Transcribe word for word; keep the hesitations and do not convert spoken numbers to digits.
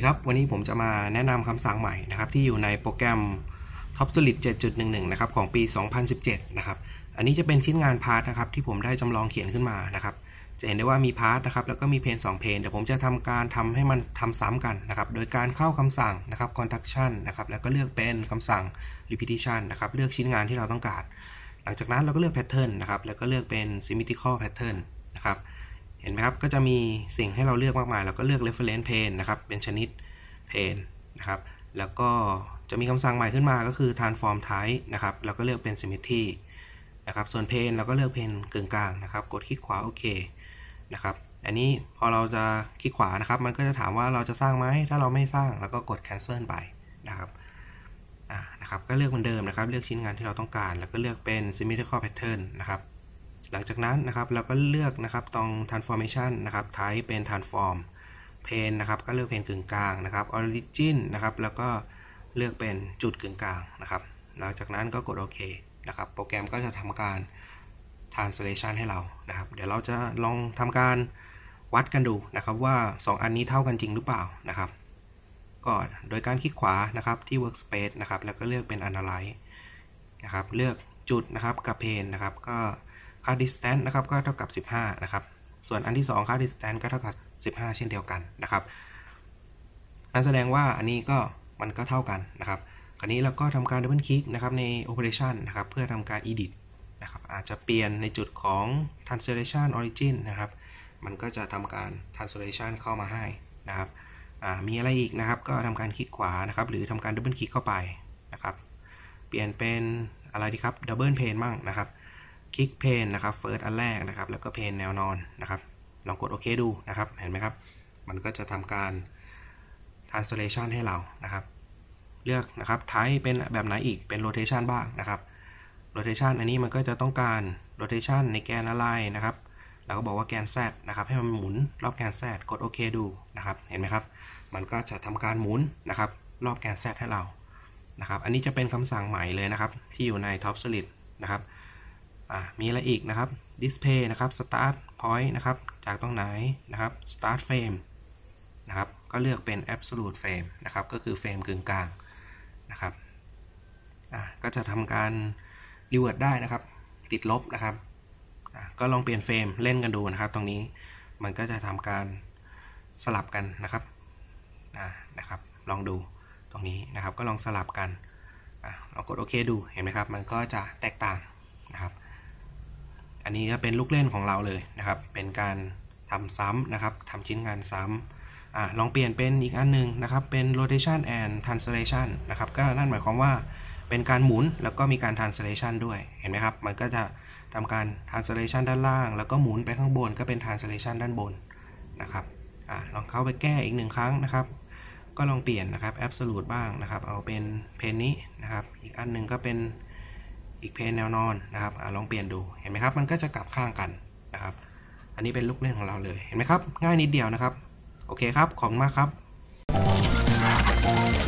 ครับวันนี้ผมจะมาแนะนำคำสั่งใหม่นะครับที่อยู่ในโปรแกรม TopSolid เจ็ดจุดหนึ่งหนึ่ง นะครับของปี สองพันสิบเจ็ด นะครับอันนี้จะเป็นชิ้นงานพาร์ทนะครับที่ผมได้จำลองเขียนขึ้นมานะครับจะเห็นได้ว่ามีพาร์ทนะครับแล้วก็มีเพนสองเพนเดี๋ยวผมจะทำการทำให้มันทำซ้ำกันนะครับโดยการเข้าคำสั่งนะครับ Construction นะครับแล้วก็เลือกเป็นคำสั่ง Repetition นะครับเลือกชิ้นงานที่เราต้องการหลังจากนั้นเราก็เลือก Pattern นะครับแล้วก็เลือกเป็น Symmetrical Pattern นะครับเห็นไหมครับก็จะมีสิ่งให้เราเลือกมากมายเราก็เลือก Reference Pane นะครับเป็นชนิดเพนนะครับแล้วก็จะมีคำสั่งใหม่ขึ้นมาก็คือ transform type นะครับแล้วก็เลือกเป็น symmetry นะครับส่วนเพนเราก็เลือกเพนกึ่งกลางนะครับกดคลิกขวาโอเคนะครับอันนี้พอเราจะคลิกขวานะครับมันก็จะถามว่าเราจะสร้างไหมถ้าเราไม่สร้างแล้วก็กด cancel ไปนะครับอ่านะครับก็เลือกเหมือนเดิมนะครับเลือกชิ้นงานที่เราต้องการแล้วก็เลือกเป็น symmetrical pattern นะครับหลังจากนั้นนะครับเราก็เลือกนะครับตรง transformation นะครับ type เป็น transformเพนนะครับก็เลือกเพนกึ่งกลางนะครับ origin นะครับแล้วก็เลือกเป็นจุดกึ่งกลางนะครับหลังจากนั้นก็กดโอเคนะครับโปรแกรมก็จะทำการ translation ให้เรานะครับเดี๋ยวเราจะลองทำการวัดกันดูนะครับว่าสองอันนี้เท่ากันจริงหรือเปล่านะครับก็โดยการคลิกขวานะครับที่ workspace นะครับแล้วก็เลือกเป็น analyze นะครับเลือกจุดนะครับกับเพนนะครับก็ค่า distance นะครับก็เท่ากับสิบห้านะครับส่วนอันที่สองค่า distance ก็เท่ากับสิบห้าเช่นเดียวกันนะครับนั่นแสดงว่าอันนี้ก็มันก็เท่ากันนะครับคราวนี้เราก็ทำการดับเบิลคลิกนะครับใน operation นะครับเพื่อทำการ edit นะครับอาจจะเปลี่ยนในจุดของ translation origin นะครับมันก็จะทำการ translation เข้ามาให้นะครับมีอะไรอีกนะครับก็ทำการคลิกขวานะครับหรือทำการดับเบิลคลิกเข้าไปนะครับเปลี่ยนเป็นอะไรดีครับ double pane มั่งนะครับคลิกเพนนะครับ first อันแรกนะครับแล้วก็เพนแนวนอนนะครับลองกดโอเคดูนะครับเห็นไหมครับมันก็จะทำการ translation ให้เรานะครับเลือกนะครับ type เป็นแบบไหนอีกเป็น rotation บ้างนะครับ rotation อันนี้มันก็จะต้องการ rotation ในแกนอะไรนะครับเราก็บอกว่าแกน z นะครับให้มันหมุนรอบแกน z กดโอเคดูนะครับเห็นไหมครับมันก็จะทำการหมุนนะครับรอบแกน z ให้เรานะครับอันนี้จะเป็นคำสั่งใหม่เลยนะครับที่อยู่ใน TopSolid นะครับมีอะไรอีกนะครับ display นะครับ start point นะครับจากตรงไหนนะครับ start frame นะครับก็เลือกเป็น absolute frame นะครับก็คือเฟรมกึ่งกลางนะครับก็จะทำการ revert ได้นะครับติดลบนะครับก็ลองเปลี่ยนเฟรมเล่นกันดูนะครับตรงนี้มันก็จะทำการสลับกันนะครับนะครับลองดูตรงนี้นะครับก็ลองสลับกันลองกดโอเคดูเห็นไหมครับมันก็จะแตกต่างนะครับอันนี้ก็เป็นลูกเล่นของเราเลยนะครับเป็นการทำซ้ำนะครับทำชิ้นงานซ้ำอ่ะลองเปลี่ยนเป็นอีกอันนึงนะครับเป็น rotation and translation นะครับก็นั่นหมายความว่าเป็นการหมุนแล้วก็มีการ translation ด้วยเห็นไหมครับมันก็จะทำการ translation ด้านล่างแล้วก็หมุนไปข้างบนก็เป็น translation ด้านบนนะครับอ่ะลองเข้าไปแก้อีกหนึ่งครั้งนะครับก็ลองเปลี่ยนนะครับ absolute บ้างนะครับเอาเป็นเพนนี้นะครับอีกอันนึงก็เป็นอีกเพนแนวนอนนะครับอลองเปลี่ยนดูเห็นไหมครับมันก็จะกลับข้างกันนะครับอันนี้เป็นลูกเล่นของเราเลยเห็นไหมครับง่ายนิดเดียวนะครับโอเคครับขอบคุณมากครับ